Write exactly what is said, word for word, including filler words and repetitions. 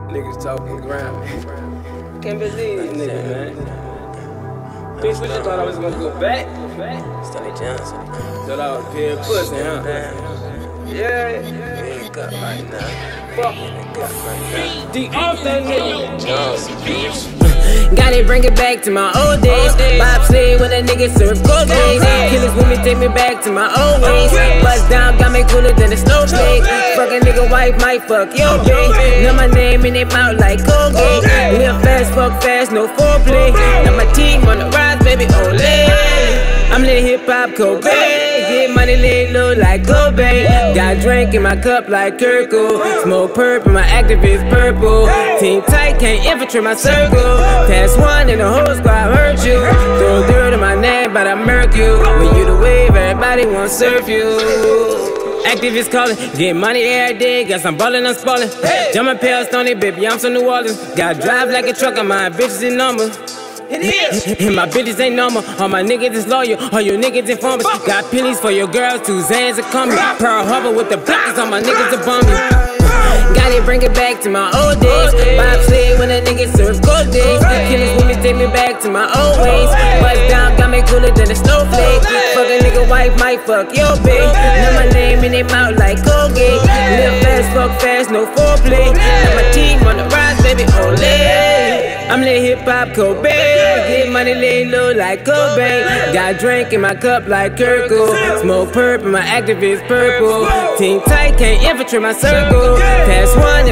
Niggas talking ground. Can't believe this nigga, man. Bitch, we just thought I was gonna go back. Stanley Johnson. Thought I was pure pussy, huh? Yeah. We ain't got right now. Fuck. The off that nigga. Johnson, bitch. Gotta bring it back to my old days. Bobsled when a nigga serve cold days. Killers with me take me back to my old ways. Bust down got me cooler than a snowflake. Fuck a nigga wife might fuck your babe. Know my name in their mouth like Colgate. Live fast, fuck fast, no foreplay. Now my team on the rise, baby, ole. I'm lit hip hop Kobe. Get money lit low like Kobe. Got drink in my cup like Kirkle. Smoke purple, my activist purple. Team tight, can't infiltrate my circle. Pass one and the whole squad hurt you. Throw dirt in my name, but I murk you. When you the wave, everybody wanna surf you. Activists calling, get money every day. Guess I'm ballin', I'm spallin'. Jumpin' pale, stony, baby, I'm from New Orleans. Got drive like a truck, on my bitches in numbers. It is. And my bitches ain't normal. All my niggas is loyal. All your niggas informers. Got pennies for your girls, two Zans are coming. Pearl Harbor with the blackest, all my niggas are bumming. Gotta bring it back to my old days. Bobsled when a nigga serve cold days. Killers with me take me back to my old ways. Bust down got me cooler than a snowflake. Fuck a nigga wife might fuck your babe. Know my name in their mouth like Colgate. Live fast, fuck fast, no foreplay. Now my team on the rise, baby, ole. I'm lit hip hop Kobe. Get money laid low like Kobe. Got drink in my cup like Kirkle. Smoke purple, my activist purple. Team tight, can't infiltrate my circle. Pass one